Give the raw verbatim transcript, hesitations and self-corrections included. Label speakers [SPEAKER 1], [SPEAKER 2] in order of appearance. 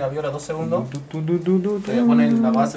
[SPEAKER 1] la viola dos segundos.
[SPEAKER 2] Tu, tu, tu, tu, tu,
[SPEAKER 1] Te voy a poner la base.